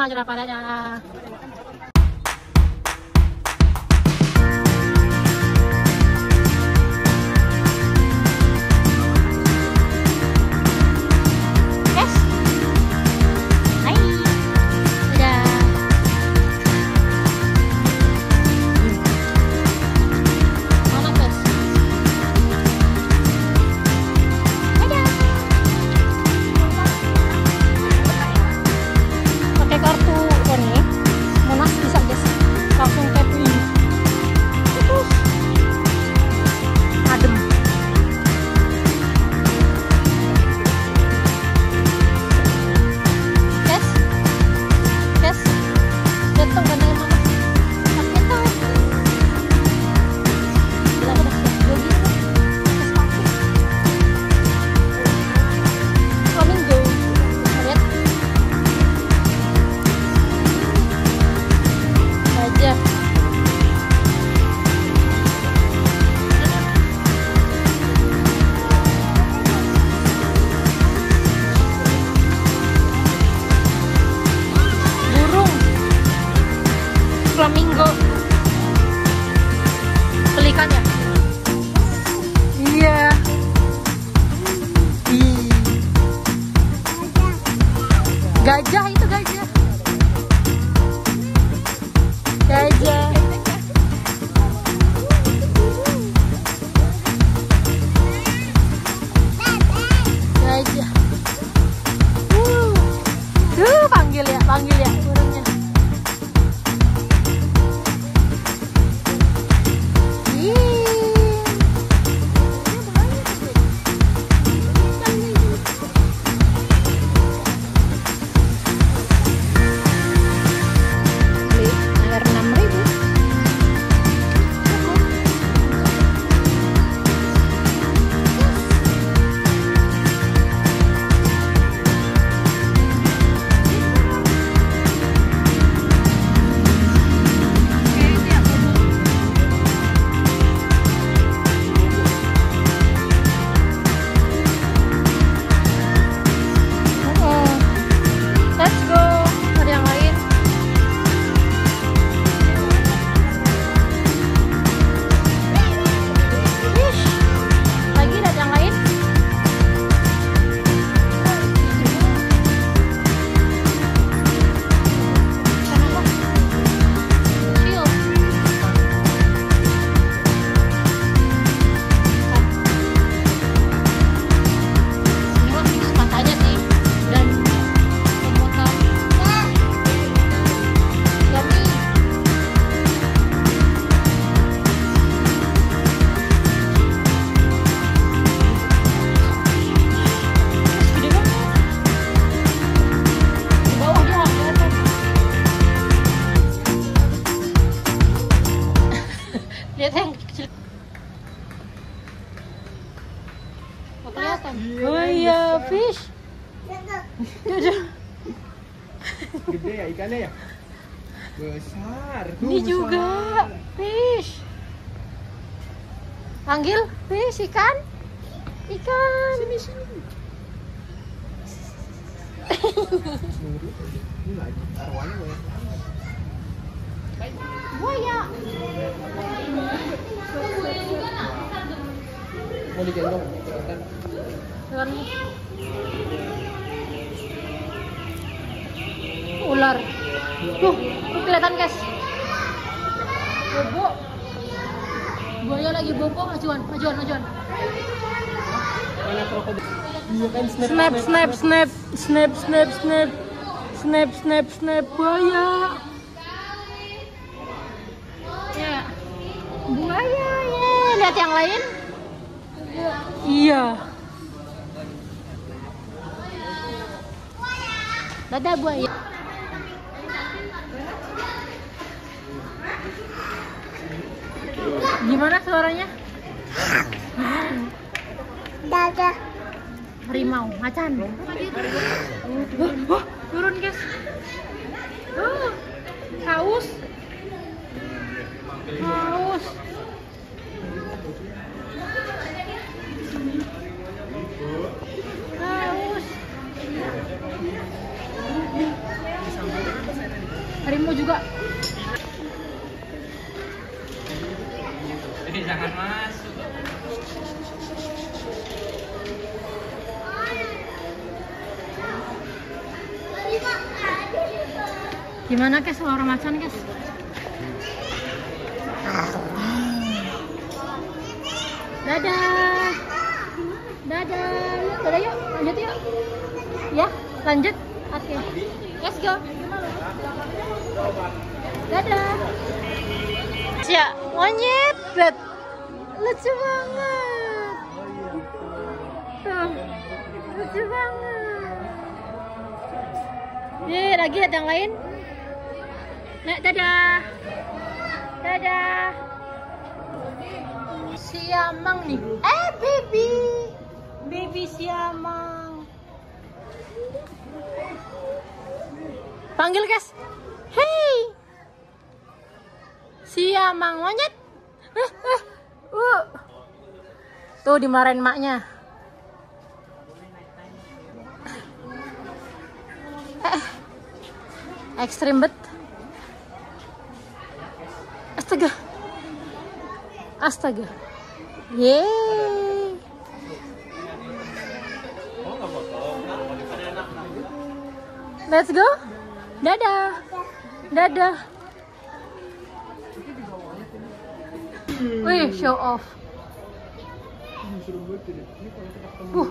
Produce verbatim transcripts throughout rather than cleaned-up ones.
Nah, kenapa ada? Flamingo, pelikan ya? Iya. Ih. Gajah itu gajah. Gajah. Gajah. Uh, uh panggil ya, panggil ya burungnya. Lihat yang kecil. Oh, kelihatan. Oh iya, fish. Gede ya ikannya ya? Besar. Tuh, Ini besar. juga fish. Panggil fish, ikan. Ikan. Sini sini. Ini lagi arwahnya banyak. Buaya. Mau digendong? Dengan ular. Tuh, tuh kelihatan guys. Bobo. Buaya lagi bobo, ajuan, ajuan, ajuan. Mana krokodil? Iya kan Snap, snap, snap, snap, snap, snap, snap, snap, snap, buaya. Ya, buaya ya. Lihat yang lain. Iya. Dadah buaya. Gimana suaranya? Dadah. Harimau, macan. Oh, turun guys. Oh, haus. Haus. Haus. jangan masuk. Gimana guys, suara macan guys? Dadah. Dadah. Yuk, dadah yuk. Lanjut yuk. Ya, lanjut. Oke. Okay. Let's go. Dadah. Ya, monyet. Bet. Lucu banget. Tuh. Lucu banget. Nih, lagi ada yang lain. Nek, dadah. Dadah. Siamang nih. Eh, baby. Baby siamang. Panggil guys. Hey. Siamang monyet. Uh, uh, uh. Tuh dimarahin maknya. Eh. Ekstrim bet. Astaga. Astaga. Yeay. Let's go. Dadah. Dadah. Wih, show off. Uh.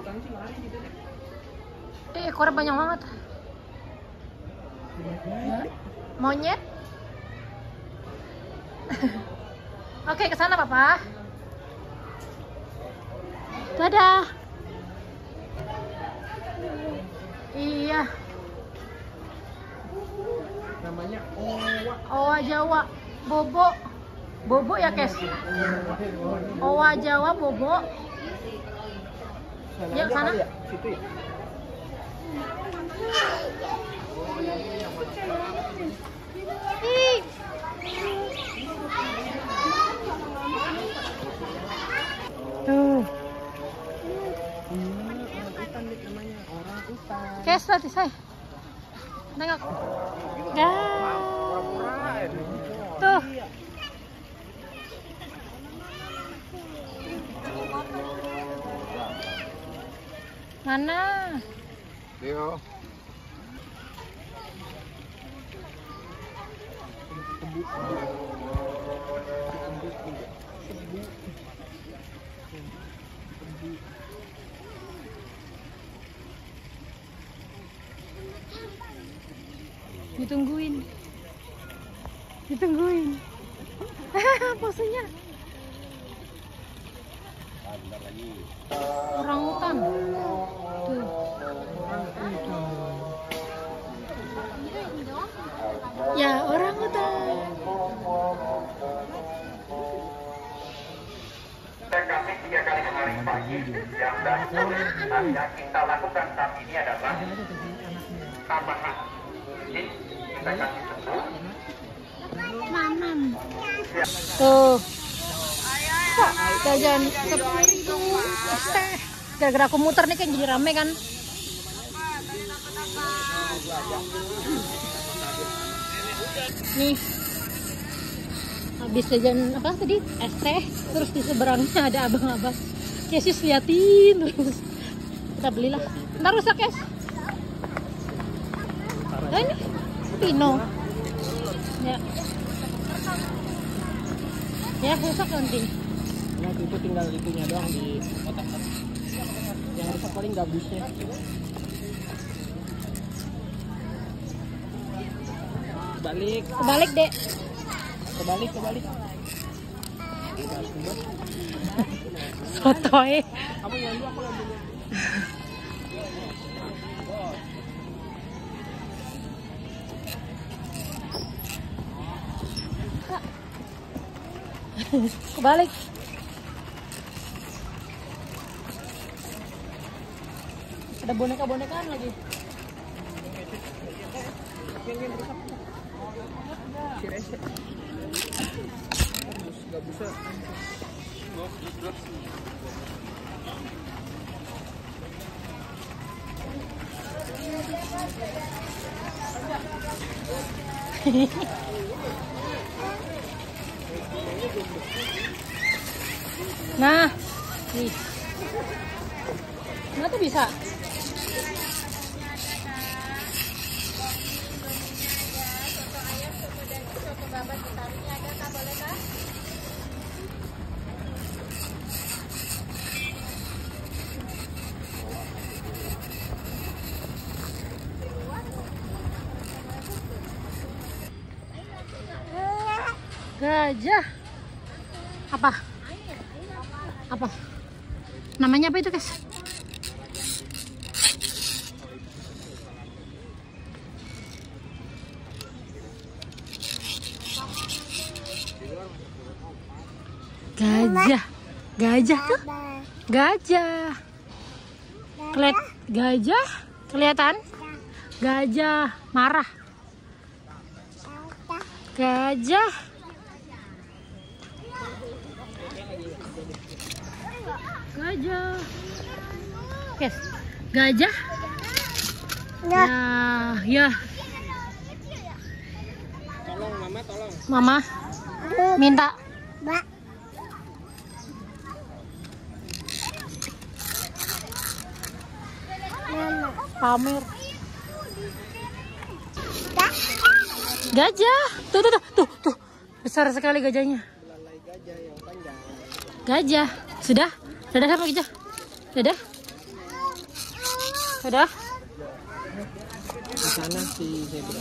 Eh, ekornya banyak banget. Monyet. Oke, ke sana Papa. Dadah. Iya. Namanya Owa. Owa Jawa. Bobo. Bobo ya, Kes? Owa Jawa Bobo. Yuk sana. Ya? Situ ya? Ih. Tuh. Kes tadi saya. Nengok. Ya. Tuh. Mana? Yo. Ditungguin. Ditungguin. Posenya. Orang hutan. Tuh. Ya, orang hutan. Kami tiga kali kemarin pagi yang dan yang kita lakukan saat ini adalah tambahan. Jadi kita kasih sembuh. Mamam. Tuh. Kok jajan sepitu. Gara-gara aku muter nih kan jadi rame kan. Nih. Habis jajan apa tadi? Es teh. Terus di seberangnya ada abang-abang. Yesus liatin terus. Kita belilah. Ntar rusak, Kes. Nah, ini Pino. Ya. Ya, rusak nanti. Nah, itu tinggal itunya doang di kotak. Yang rusak paling gabusnya. Balik. Kebalik, Dek. Kebalik, kebalik. Sotoy. Kamu yang dulu, aku yang dulu. Kebalik. Ada boneka-bonekaan lagi. Si Rese. Gak bisa. Nah, nih. Nah tuh bisa. Gajah. Apa? Apa? Namanya apa itu, guys? Gajah. Gajah tuh. Gajah. Kelihat gajah? Kelihatan? Gajah marah. Gajah. Gajah. Yes. Gajah. Ya, ya. Tolong mama, tolong. Mama minta. Pamer. Gajah. Tuh, tuh, tuh, tuh, tuh. Besar sekali gajahnya. Belalai gajah yang panjang. Gajah. Sudah? Sudah sama gajah? Sudah? Sudah? Di sana si zebra.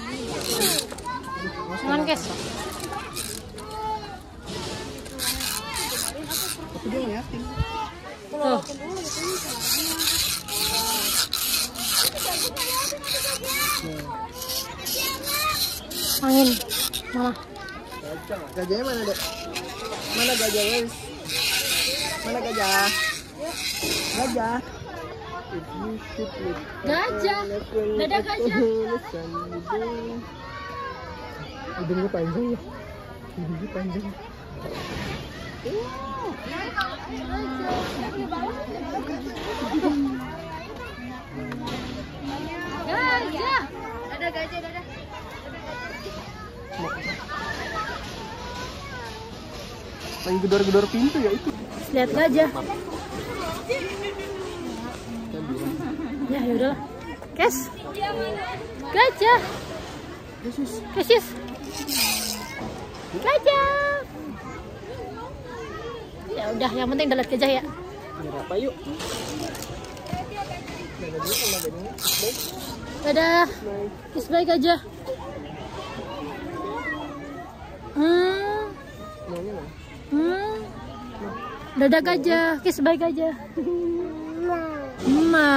Cuman, guys. Tapi dia ngeliatin. Tuh. Angin. Mana? Gajah. Gajahnya mana, Dek? Mana gajah, guys? Mana gajah? Gajah. Gajah. Dada gajah. Hidungnya panjang ya. Hidungnya panjang. Gajah. Ada gajah, dada. Lagi gedor-gedor pintu ya itu. Lihat gajah. Ya yaudah. Kes. Gajah. Kesis. Gajah. Ya udah, yang penting udah lihat gajah ya. Berapa yuk? Dadah. Kiss bye gajah. Hmm. Hmm. Dadah gajah. Kiss bye gajah. Ma.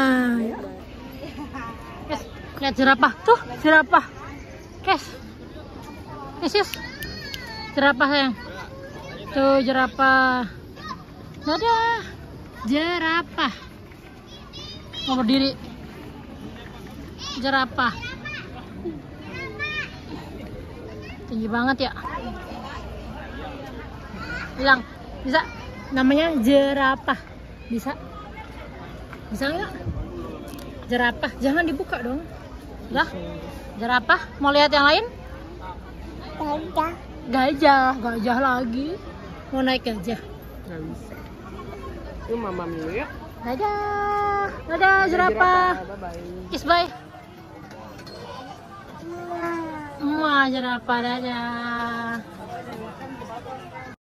Kes, lihat jerapah tuh, jerapah. Kes. Kes, jerapah sayang. Tuh jerapah. Dadah. Jerapah. Mau berdiri. Jerapah. Tinggi banget ya. Bilang, bisa? Namanya jerapah. Bisa? Bisa nggak? Jerapah. Jangan dibuka dong. Lah, jerapah. Mau lihat yang lain? Gajah. Gajah. Gajah lagi. Mau naik gajah. Nggak bisa. Itu mama dulu ya. Dadah. Dadah jerapah. Bye-bye. Kiss bye. Wah, jerapah dadah.